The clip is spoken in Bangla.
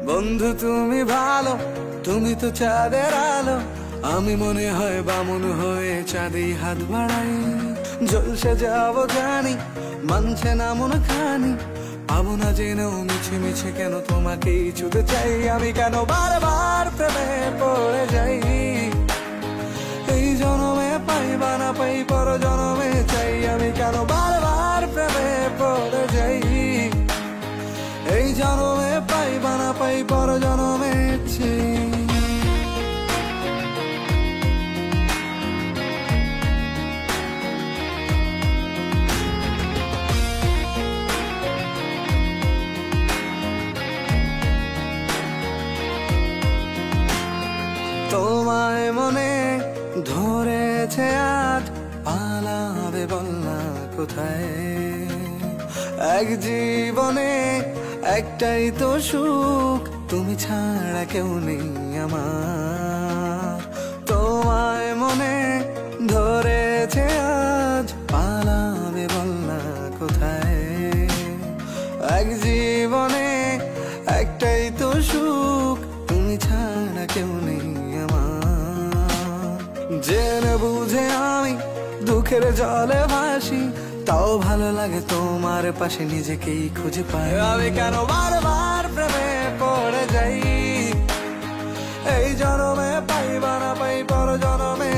বন্ধু তুমি ভালো, তুমি তো চাঁদের আলো। আমি মনে হয় বামুন হয়ে চাঁদেই হাত বাড়াই। জলসে যাবো জানি, মানছে না মন খানি। পাবো না জেনেও মিছে মিছে কেন তোমাকেই ছুতে চাই। আমি কেন বারবার প্রেমে পড়ে যাই। এই জনমে পাই বা না পাই, পর জনমে চাই। আমি কেন বারবার প্রেমে পড়ে যাই। এই জনমে পাই বা না পাই, পর জনমে চাই। তোমায় মনে ধরেছে আজ, পালাবে বলনা কোথায়। এক জীবনে একটাই তো সুখ, তুমি ছাড়া কেউ নেই আমার। তোমায় মনে ধরেছে আজ, পালাবে বলনা কোথায়। এক জীবনে একটাই তো সুখ, তুমি ছাড়া কেউ নেই আমার। জেনে বুঝে আমি দুঃখের জলে ভাসি, তাও ভালো লাগে তোমার পাশে নিজেকেই খুঁজে পাই। আমি কেন বারবার প্রেমে পড়ে যাই। এই জনমে পাই বা না পাই, পর জনমে